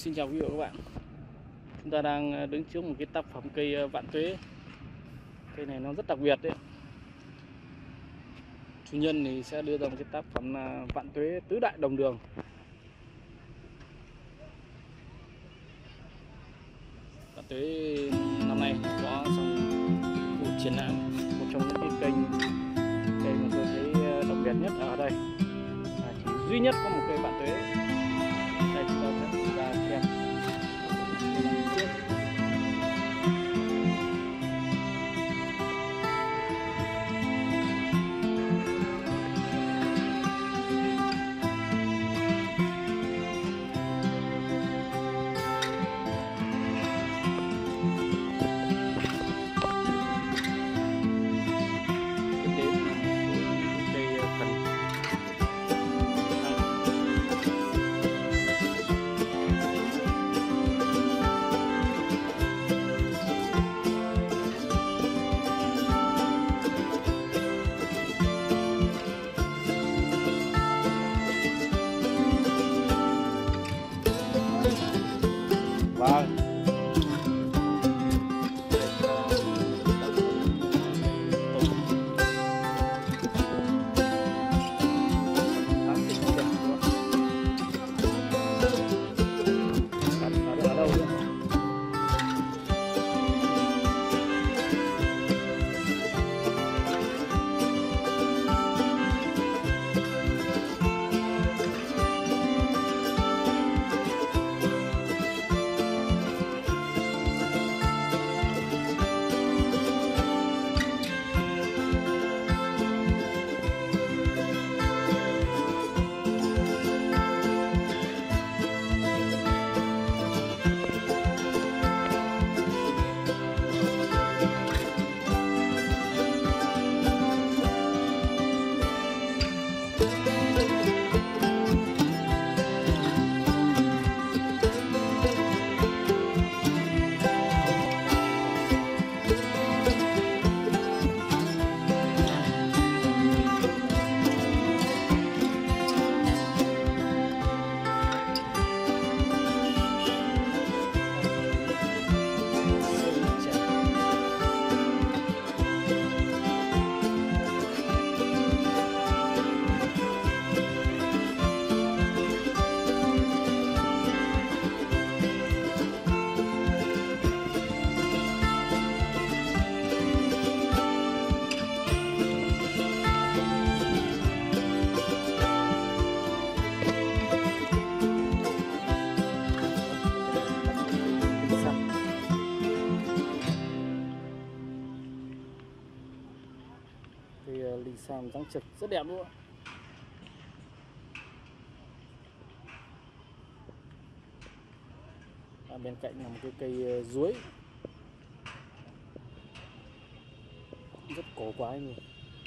Xin chào quý vị và các bạn. Chúng ta đang đứng trước một cái tác phẩm cây vạn tuế. Cây này nó rất đặc biệt đấy. Chủ nhân thì sẽ đưa ra một cái tác phẩm là vạn tuế tứ đại đồng đường. Vạn tuế năm nay có trong cuộc triển lãm, một trong những cái cây mà tôi thấy đặc biệt nhất ở đây. Chỉ duy nhất có một cây vạn tuế. Đây chúng ta sẽ ra xem. Vâng. Lì xàm trắng trực rất đẹp luôn. Bên cạnh là một cái cây chuối rất cổ quái luôn.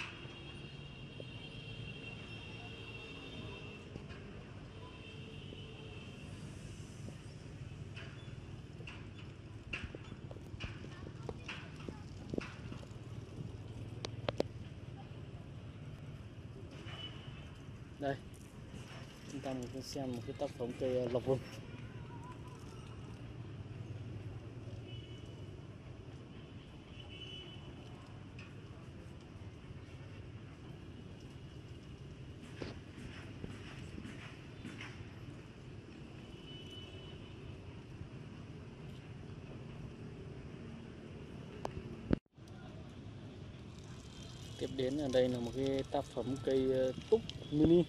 Đây, chúng ta mình xem một cái tác phẩm cây lộc vừng. Tiếp đến ở đây là một cái tác phẩm cây túc mini.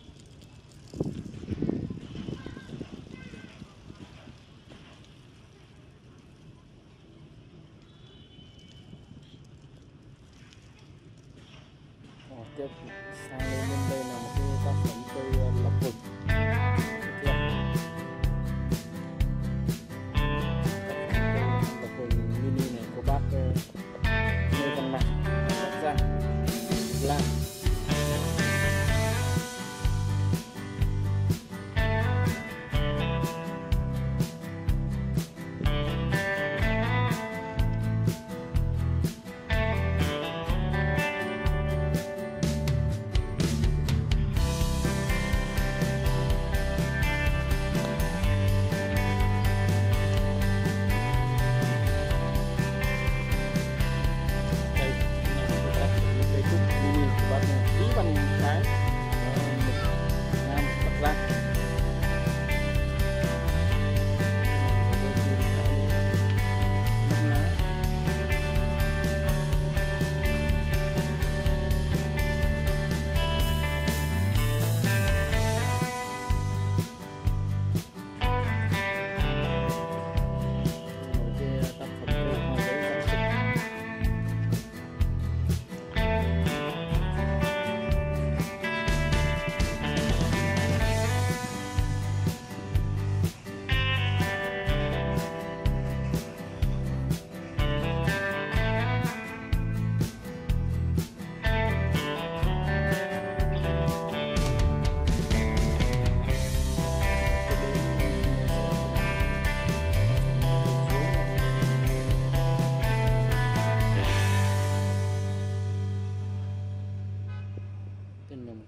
Tiếp sang bên đây là một cái tác phẩm cây lộc vừng. Lộc vừng mini này của bác Lê Văn Lạc, Bắc Giang, Lan.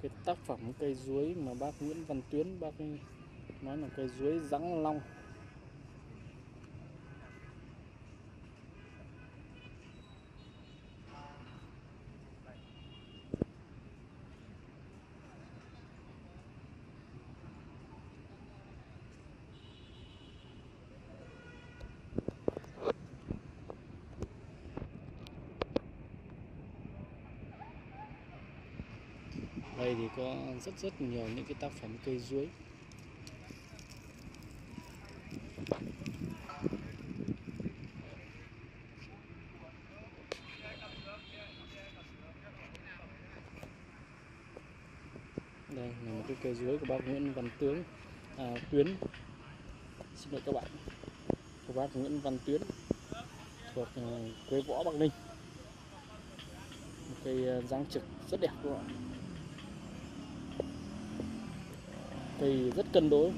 cái tác phẩm cây chuối mà bác Nguyễn Văn Tuyến bác ấy nói là cây chuối Giáng Long. Đây thì có rất nhiều những cái tác phẩm cây chuối. Đây là một cái cây chuối của bác Nguyễn Văn Tuyến, xin lỗi các bạn, của bác Nguyễn Văn Tuyến thuộc quê Võ, Bắc Ninh. Một cây dáng trực rất đẹp các bạn, cây rất cân đối.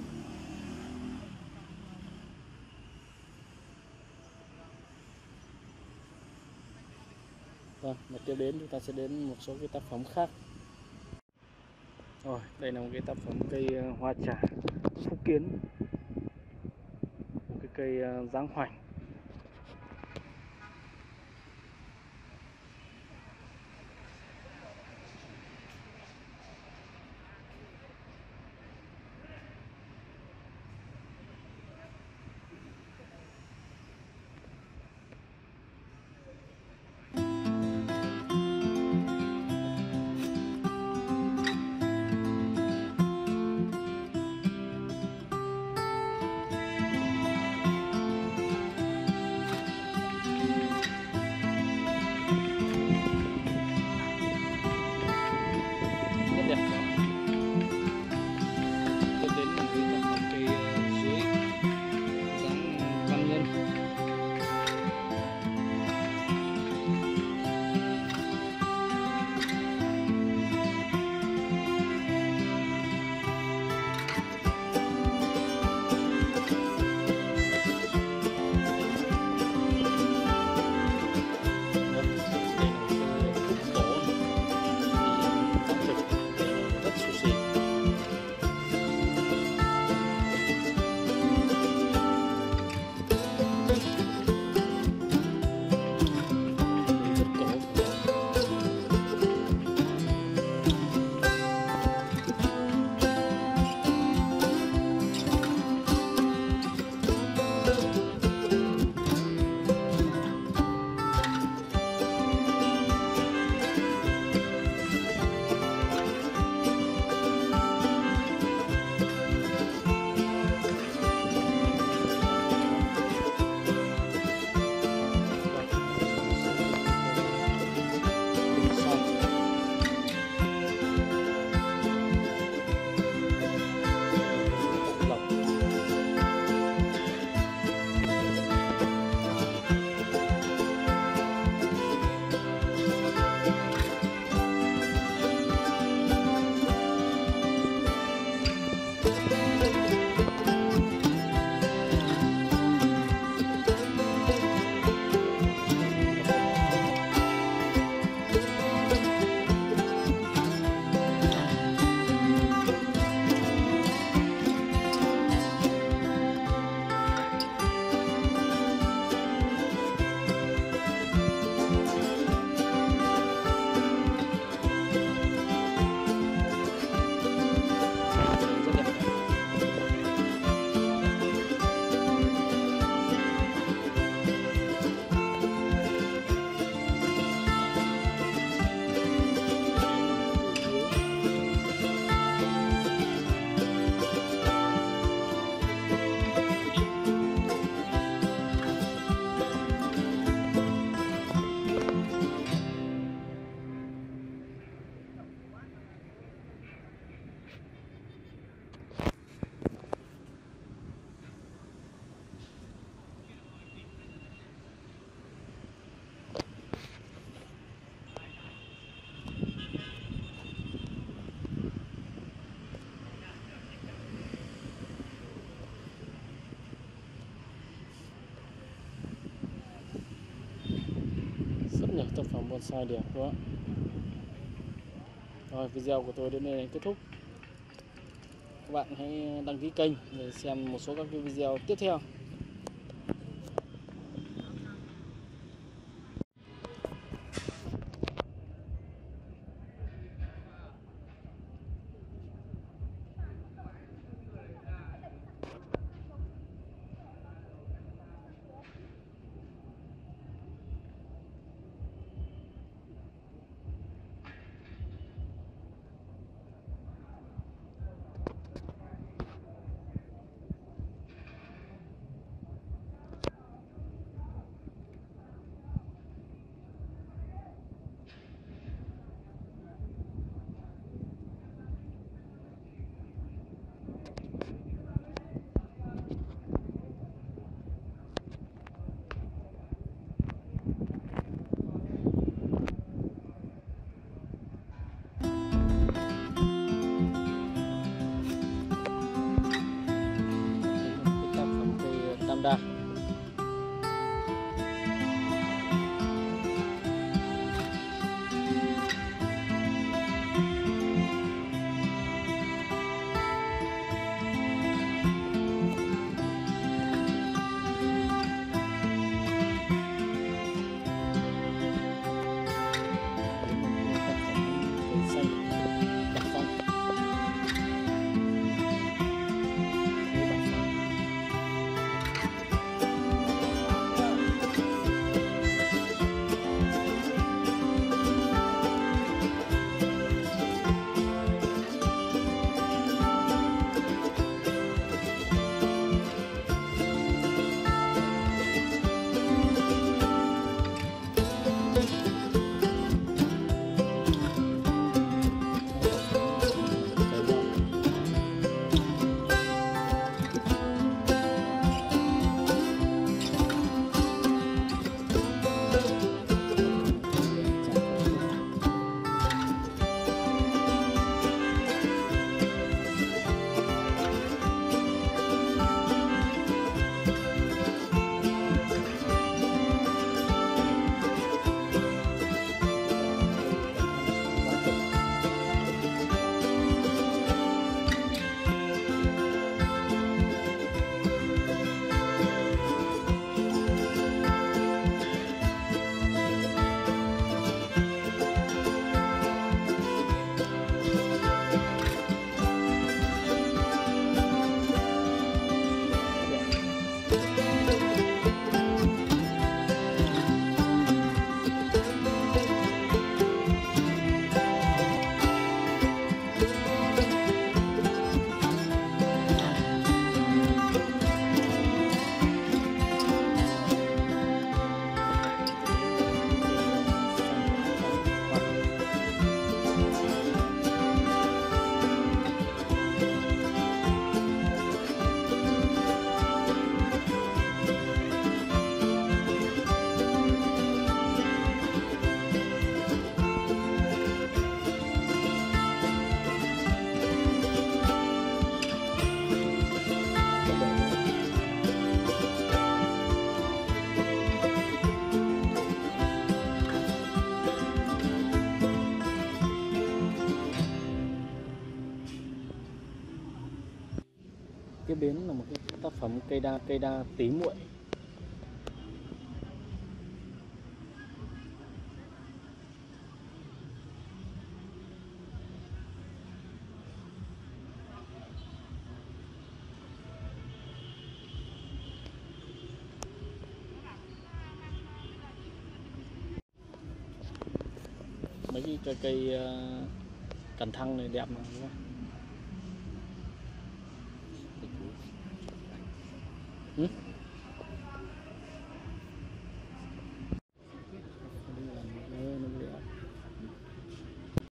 Vâng, và tiếp đến chúng ta sẽ đến một số cái tác phẩm khác. Rồi, đây là một cái tác phẩm cây hoa trà Phúc Kiến, một cái cây dáng hoành. Tác phẩm bonsai đẹp quá. Rồi, video của tôi đến đây là kết thúc. Các bạn hãy đăng ký kênh để xem một số các video tiếp theo. Tác phẩm cây tam đa. Tiếp đến là một cái tác phẩm cây đa tí muội. Mấy cái cây cần thăng này đẹp mà, đúng không? Ừ?